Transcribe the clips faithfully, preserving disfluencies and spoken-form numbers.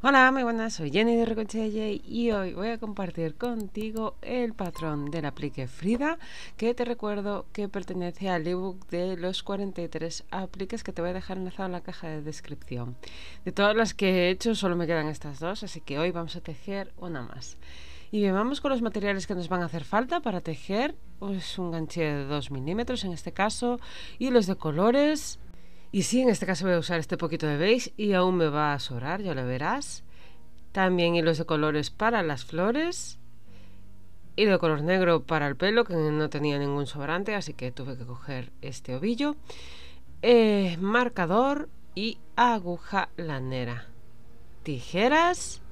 Hola, muy buenas, soy Jenny de Recochelle y hoy voy a compartir contigo el patrón del aplique Frida, que te recuerdo que pertenece al ebook de los cuarenta y tres apliques que te voy a dejar enlazado en la caja de descripción. De todas las que he hecho solo me quedan estas dos, así que hoy vamos a tejer una más. Y bien, vamos con los materiales que nos van a hacer falta para tejer. Pues un ganchillo de dos milímetros en este caso, hilos de colores. Y sí, en este caso voy a usar este poquito de beige y aún me va a sobrar, ya lo verás. También hilos de colores para las flores. Hilo de color negro para el pelo, que no tenía ningún sobrante, así que tuve que coger este ovillo. Eh, marcador y aguja lanera. Tijeras.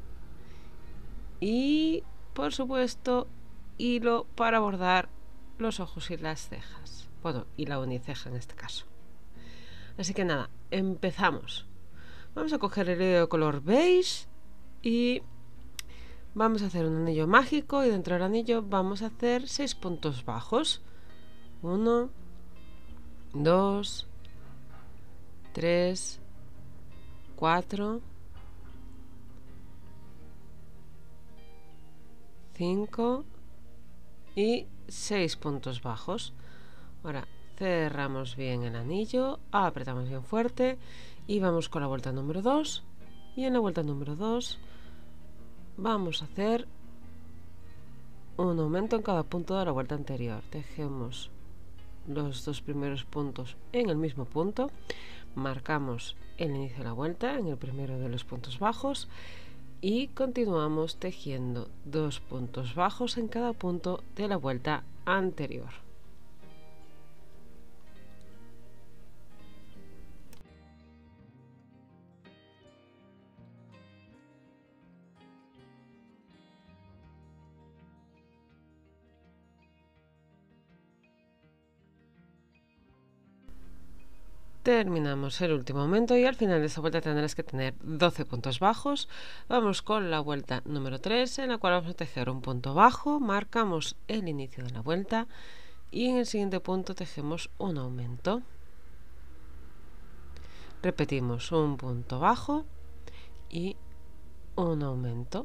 Y, por supuesto, hilo para bordar los ojos y las cejas. Bueno, y la uniceja en este caso. Así que nada, empezamos. Vamos a coger el hilo de color beige y vamos a hacer un anillo mágico, y dentro del anillo vamos a hacer seis puntos bajos. Uno, dos, tres, cuatro, cinco y seis puntos bajos. Ahora cerramos bien el anillo, apretamos bien fuerte y vamos con la vuelta número dos. Y en la vuelta número dos vamos a hacer un aumento en cada punto de la vuelta anterior. Tejemos los dos primeros puntos en el mismo punto, marcamos el inicio de la vuelta en el primero de los puntos bajos y continuamos tejiendo dos puntos bajos en cada punto de la vuelta anterior. Terminamos el último aumento y al final de esta vuelta tendrás que tener doce puntos bajos. Vamos con la vuelta número tres, en la cual vamos a tejer un punto bajo, marcamos el inicio de la vuelta y en el siguiente punto tejemos un aumento. Repetimos un punto bajo y un aumento.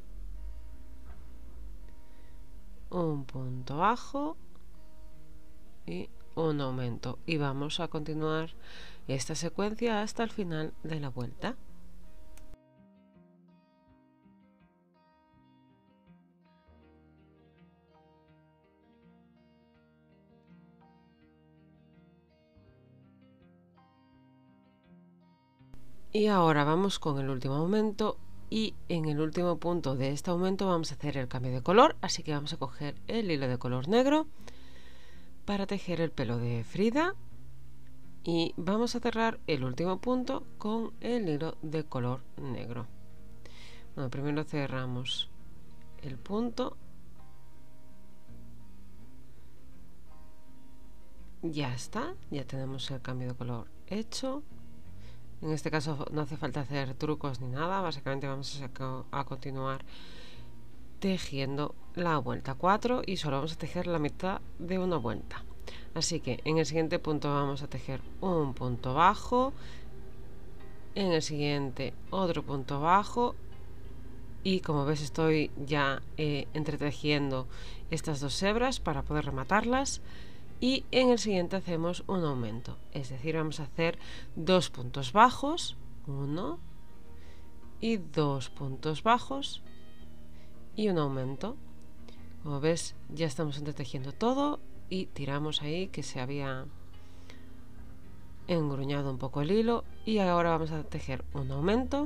Un punto bajo y un aumento, y vamos a continuar esta secuencia hasta el final de la vuelta. Y ahora vamos con el último aumento, y en el último punto de este aumento vamos a hacer el cambio de color, así que vamos a coger el hilo de color negro para tejer el pelo de Frida y vamos a cerrar el último punto con el hilo de color negro. Bueno, primero cerramos el punto. Ya está, ya tenemos el cambio de color hecho. En este caso no hace falta hacer trucos ni nada, básicamente vamos a, a continuar tejiendo la vuelta cuatro y solo vamos a tejer la mitad de una vuelta. Así que en el siguiente punto vamos a tejer un punto bajo, en el siguiente otro punto bajo, y como ves estoy ya eh, entretejiendo estas dos hebras para poder rematarlas, y en el siguiente hacemos un aumento, es decir, vamos a hacer dos puntos bajos, uno y dos puntos bajos y un aumento. Como ves ya estamos entretejiendo todo y tiramos ahí que se había engruñado un poco el hilo, y ahora vamos a tejer un aumento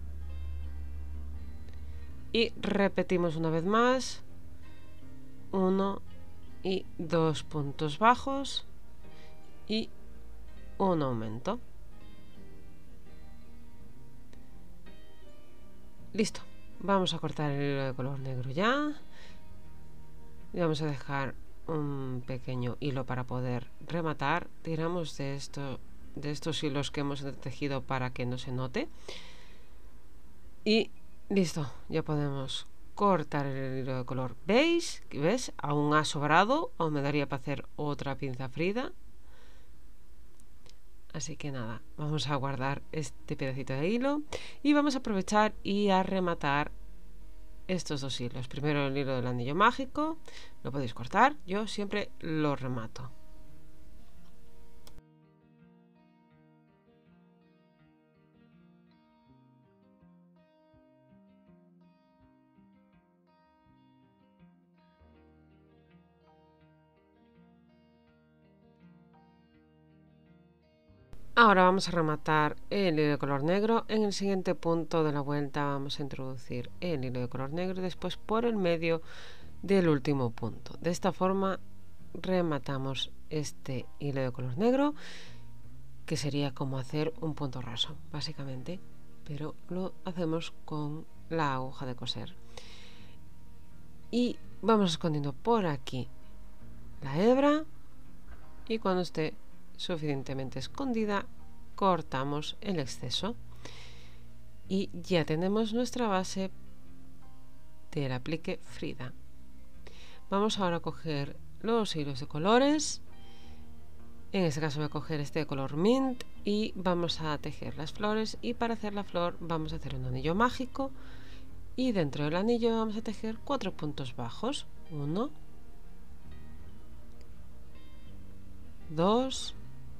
y repetimos una vez más, uno y dos puntos bajos y un aumento. Listo, vamos a cortar el hilo de color negro ya y vamos a dejar un pequeño hilo para poder rematar. Tiramos de esto de estos hilos que hemos tejido para que no se note y listo, ya podemos cortar el hilo de color beige. ¿Ves? Aún ha sobrado, aún me daría para hacer otra pinza Frida, Así que nada, vamos a guardar este pedacito de hilo y vamos a aprovechar y a rematar estos dos hilos. Primero el hilo del anillo mágico, lo podéis cortar, yo siempre lo remato. Ahora vamos a rematar el hilo de color negro. En el siguiente punto de la vuelta vamos a introducir el hilo de color negro y después por el medio del último punto. De esta forma rematamos este hilo de color negro, que sería como hacer un punto raso, básicamente, pero lo hacemos con la aguja de coser. Y vamos escondiendo por aquí la hebra y cuando esté suficientemente escondida cortamos el exceso y ya tenemos nuestra base del aplique Frida. Vamos ahora a coger los hilos de colores. En este caso voy a coger este de color mint y vamos a tejer las flores, y para hacer la flor vamos a hacer un anillo mágico y dentro del anillo vamos a tejer cuatro puntos bajos. Uno, dos,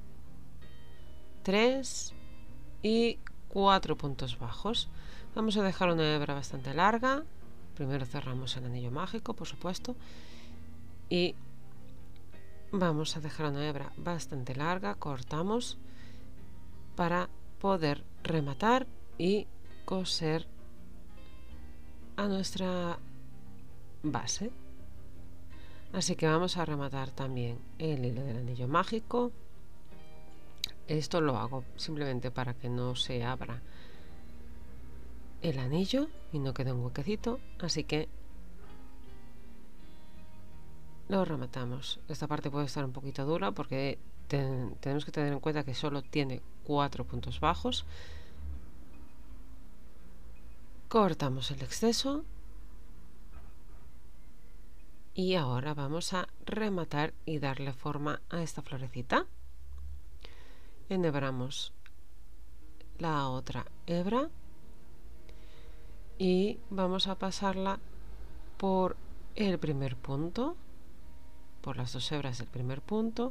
tres y cuatro puntos bajos. Vamos a dejar una hebra bastante larga. Primero cerramos el anillo mágico, por supuesto, y vamos a dejar una hebra bastante larga, cortamos para poder rematar y coser a nuestra base. Así que vamos a rematar también el hilo del anillo mágico. Esto lo hago simplemente para que no se abra el anillo y no quede un huequecito, así que lo rematamos. Esta parte puede estar un poquito dura porque ten, tenemos que tener en cuenta que solo tiene cuatro puntos bajos. Cortamos el exceso y ahora vamos a rematar y darle forma a esta florecita. Enhebramos la otra hebra y vamos a pasarla por el primer punto, por las dos hebras del primer punto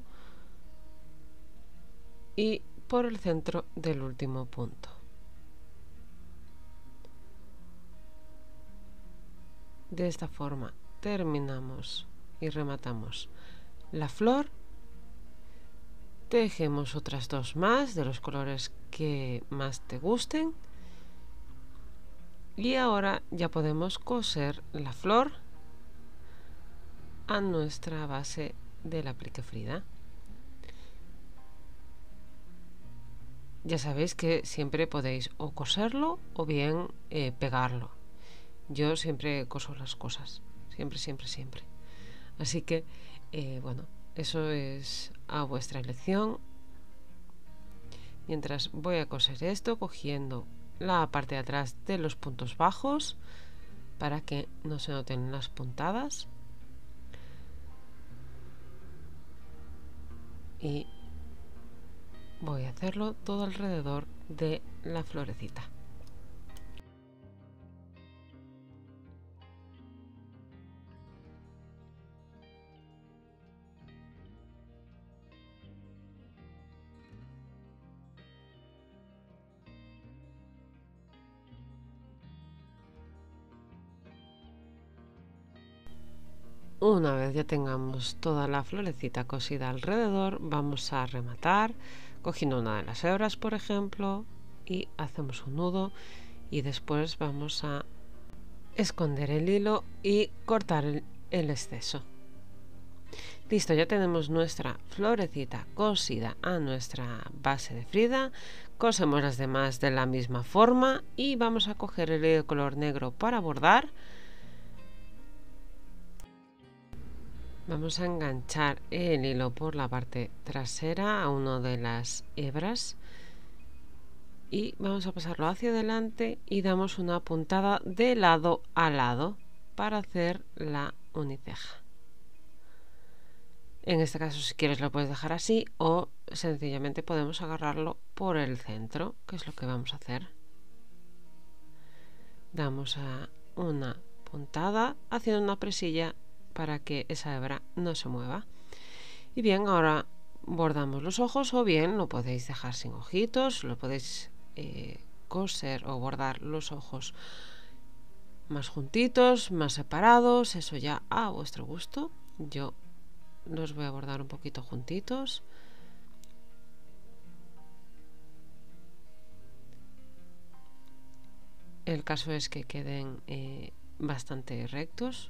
y por el centro del último punto. De esta forma terminamos y rematamos la flor. Tejemos otras dos más de los colores que más te gusten y ahora ya podemos coser la flor a nuestra base del aplique Frida. Ya sabéis que siempre podéis o coserlo o bien eh, pegarlo. Yo siempre coso las cosas, siempre, siempre, siempre. Así que, eh, bueno, eso es a vuestra elección. Mientras voy a coser esto, cogiendo la parte de atrás de los puntos bajos para que no se noten las puntadas. Y voy a hacerlo todo alrededor de la florecita. Una vez ya tengamos toda la florecita cosida alrededor, vamos a rematar cogiendo una de las hebras, por ejemplo, y hacemos un nudo y después vamos a esconder el hilo y cortar el, el exceso. Listo, ya tenemos nuestra florecita cosida a nuestra base de Frida. Cosemos las demás de la misma forma y vamos a coger el hilo de color negro para bordar. Vamos a enganchar el hilo por la parte trasera a una de las hebras y vamos a pasarlo hacia adelante y damos una puntada de lado a lado para hacer la uniceja. En este caso, si quieres, lo puedes dejar así o sencillamente podemos agarrarlo por el centro, que es lo que vamos a hacer. Damos a una puntada haciendo una presilla para que esa hebra no se mueva. Y bien, ahora bordamos los ojos, o bien lo podéis dejar sin ojitos, lo podéis eh, coser o bordar los ojos más juntitos, más separados, eso ya a vuestro gusto. Yo los voy a bordar un poquito juntitos. El caso es que queden eh, bastante rectos.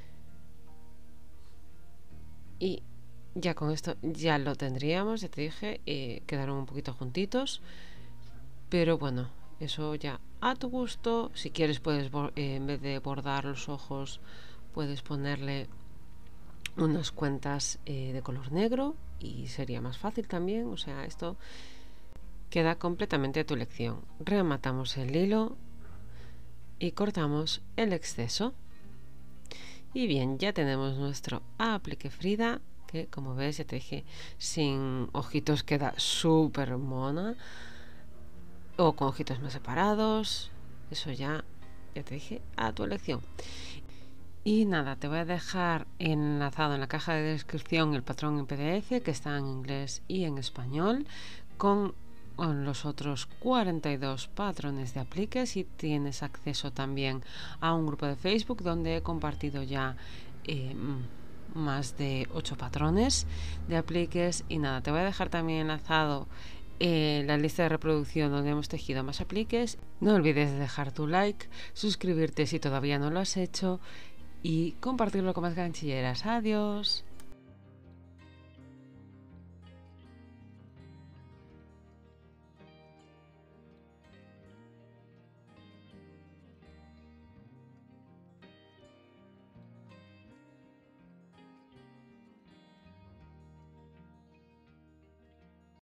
Y ya con esto ya lo tendríamos, ya te dije, eh, quedaron un poquito juntitos. Pero bueno, eso ya a tu gusto. Si quieres puedes, eh, en vez de bordar los ojos, puedes ponerle unas cuentas eh, de color negro y sería más fácil también. O sea, esto queda completamente a tu elección. Rematamos el hilo y cortamos el exceso. Y bien, ya tenemos nuestro aplique Frida, que como ves, ya te dije, sin ojitos queda súper mona, o con ojitos más separados, eso ya, ya te dije, a tu elección. Y nada, te voy a dejar enlazado en la caja de descripción el patrón en P D F, que está en inglés y en español, con los otros cuarenta y dos patrones de apliques, y tienes acceso también a un grupo de Facebook donde he compartido ya eh, más de ocho patrones de apliques. Y nada, te voy a dejar también enlazado eh, la lista de reproducción donde hemos tejido más apliques. No olvides de dejar tu like, suscribirte si todavía no lo has hecho y compartirlo con más ganchilleras. Adiós.